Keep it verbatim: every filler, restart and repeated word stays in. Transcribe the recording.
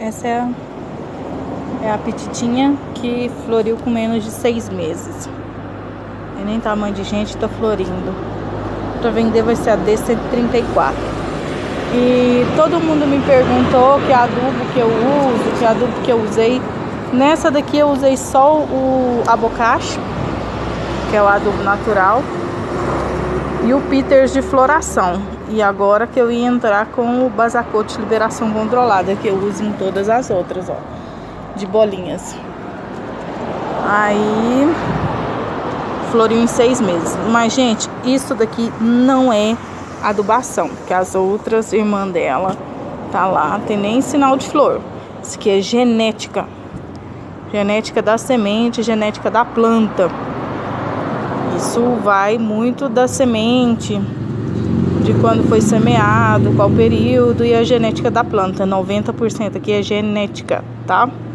Essa é a, é a pititinha que floriu com menos de seis meses. E nem tamanho de gente, tá florindo. Para vender vai ser a D cento e trinta e quatro. E todo mundo me perguntou que adubo que eu uso, que adubo que eu usei. Nessa daqui eu usei só o abocache, que é o adubo natural, e o Peters de floração. E agora que eu ia entrar com o Basacote de liberação controlada, que eu uso em todas as outras, ó, de bolinhas. Aí floriu em seis meses. Mas, gente, isso daqui não é adubação, que as outras irmãs dela tá lá, tem nem sinal de flor. Isso aqui é genética. Genética da semente, genética da planta. Isso vai muito da semente, de quando foi semeado, qual período, e a genética da planta. noventa por cento aqui é genética, tá?